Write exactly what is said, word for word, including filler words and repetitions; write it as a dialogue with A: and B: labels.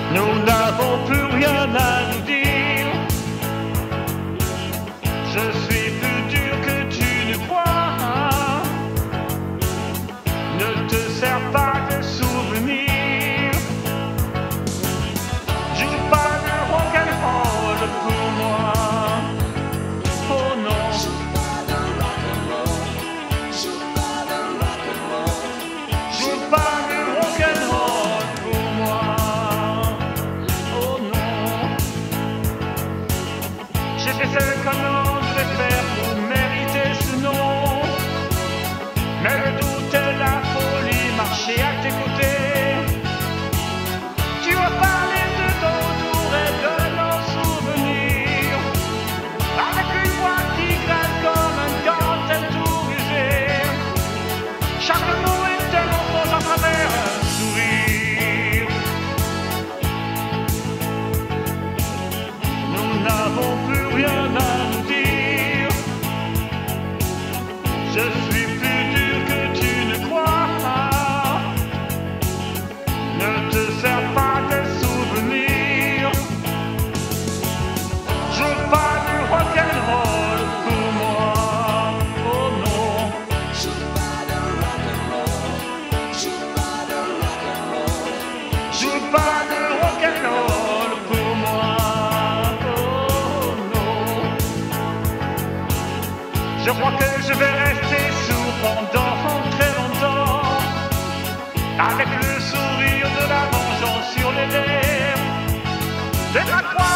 A: Nous n'avons plus rien à nous dire. Je suis plus dur que tu ne crois. Ne te sers pas de souvenirs. Joue pas de rock'n'roll pour moi. Oh non. Joue pas de rock'n'roll. Joue pas de rock'n'roll. Joue pas de rock'n'roll pour moi. Oh non. J'ai fait ce que l'on devait faire pour mériter ce nom. Mais le doute et la folie marchaient à tes côtés. Tu as parlé de ton tour et de nos souvenirs, avec une voix qui gratte comme un dentelle tout usé. Chaque mot est un mensonge à travers un sourire. Nous n'avons plus rien à nous dire. Je suis plus dur que tu ne crois. Ne te sers pas de souvenirs. Joue pas du rock'n'roll pour moi. Oh non. Joue pas de rock'n'roll. Joue pas de rock'n'roll. Joue pas de rock'n'roll pour moi. Oh non. Je crois que je vais rester sourd pendant très longtemps, avec le sourire de la vengeance sur les lèvres. C'est la croix.